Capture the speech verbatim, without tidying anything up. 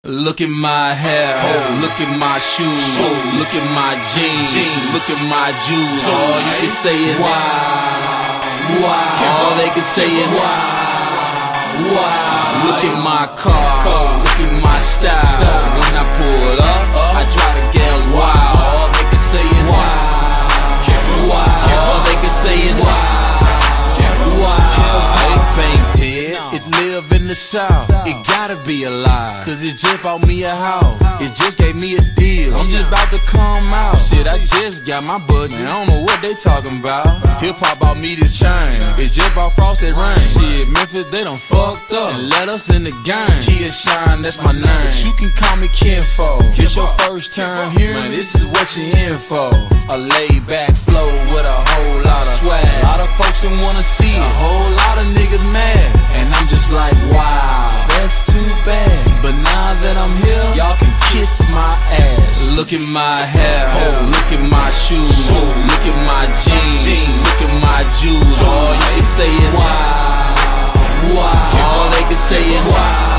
Look at my hair, oh, look at my shoes, oh, look at my jeans, look at my jewels. All you can say is wow, wow. All they can say is wow, wow. Look at my car, look at my style. When I pull up, I drive the gal wild. All they can say is wow, wow. All they can say is wow, wow. It painted, it live in the South. It gotta be a lie, cause it just bought me a house. It just gave me a deal. I'm just about to come out. Shit, I just got my budget. I don't know what they talking about. Hip hop bought me this chain. It just bought frosted rain. Shit, Memphis, they done fucked up and let us in the game. Kia Shine, that's my name. You can call me Kinfo. It's your first time here, man, this is what you in for. A laid back flow with a whole lot of swag. A lot of folks don't wanna see it. A whole lot of niggas mad. And I'm just like, wow, that's too bad. But now that I'm here, y'all can kiss my ass. Look at my hair, oh, look at my shoes, oh, look at my jeans, look at my jewels. All you can say is wow, wow. All they can say is wow.